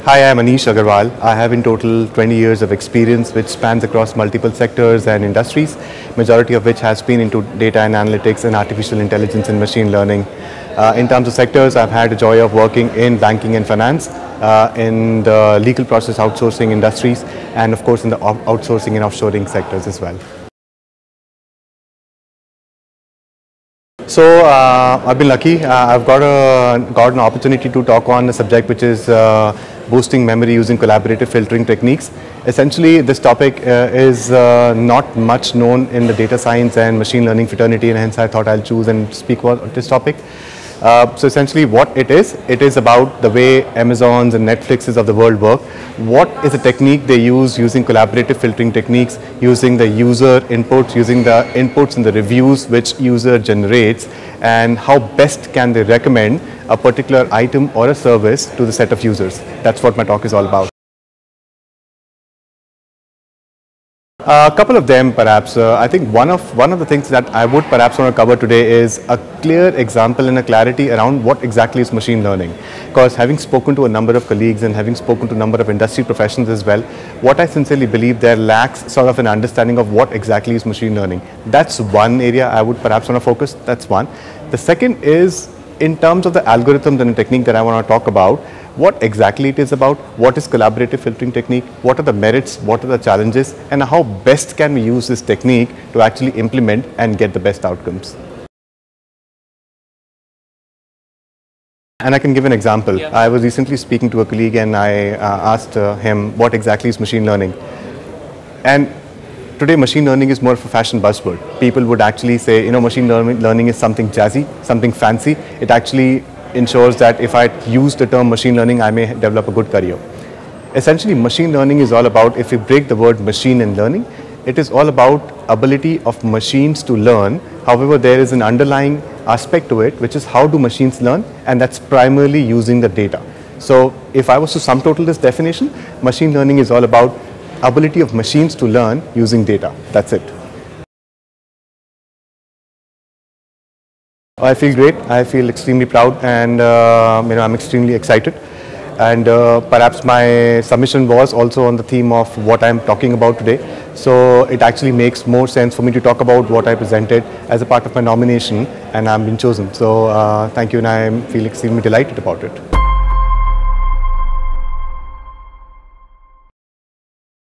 Hi, I'm Anish Agarwal. I have in total 20 years of experience which spans across multiple sectors and industries, majority of which has been into data and analytics and artificial intelligence and machine learning. In terms of sectors, I've had the joy of working in banking and finance, in the legal process outsourcing industries, and of course in the outsourcing and offshoring sectors as well. So I've been lucky. I've got an opportunity to talk on a subject which is boosting memory using collaborative filtering techniques. Essentially, this topic is not much known in the data science and machine learning fraternity, and hence I thought I'll choose and speak about this topic. So essentially what it is about the way Amazons and Netflixes of the world work. What is the technique they use using collaborative filtering techniques, using the user inputs, using the inputs and the reviews which user generates, and how best can they recommend a particular item or a service to the set of users. That's what my talk is all about. A couple of them perhaps. I think one of the things that I would perhaps want to cover today is a clear example and a clarity around what exactly is machine learning. Because having spoken to a number of colleagues and having spoken to a number of industry professionals as well, what I sincerely believe there lacks sort of an understanding of what exactly is machine learning. That's one area I would perhaps want to focus. That's one. The second is in terms of the algorithms and the technique that I want to talk about, what exactly it is about, what is collaborative filtering technique, what are the merits, what are the challenges, and how best can we use this technique to actually implement and get the best outcomes. And I can give an example. Yeah. I was recently speaking to a colleague and I asked him what exactly is machine learning. And today machine learning is more of a fashion buzzword. People would actually say, machine learning is something jazzy, something fancy. It actually ensures that if I use the term machine learning, I may develop a good career. Essentially, machine learning is all about, if we break the word machine and learning, it is all about ability of machines to learn. However, there is an underlying aspect to it, which is how do machines learn, and that's primarily using the data. So if I was to sum total this definition, machine learning is all about ability of machines to learn using data. That's it. I feel great. I feel extremely proud, and I'm extremely excited. And perhaps my submission was also on the theme of what I'm talking about today. So it actually makes more sense for me to talk about what I presented as a part of my nomination, and I'm been chosen. So thank you, and I feel extremely delighted about it.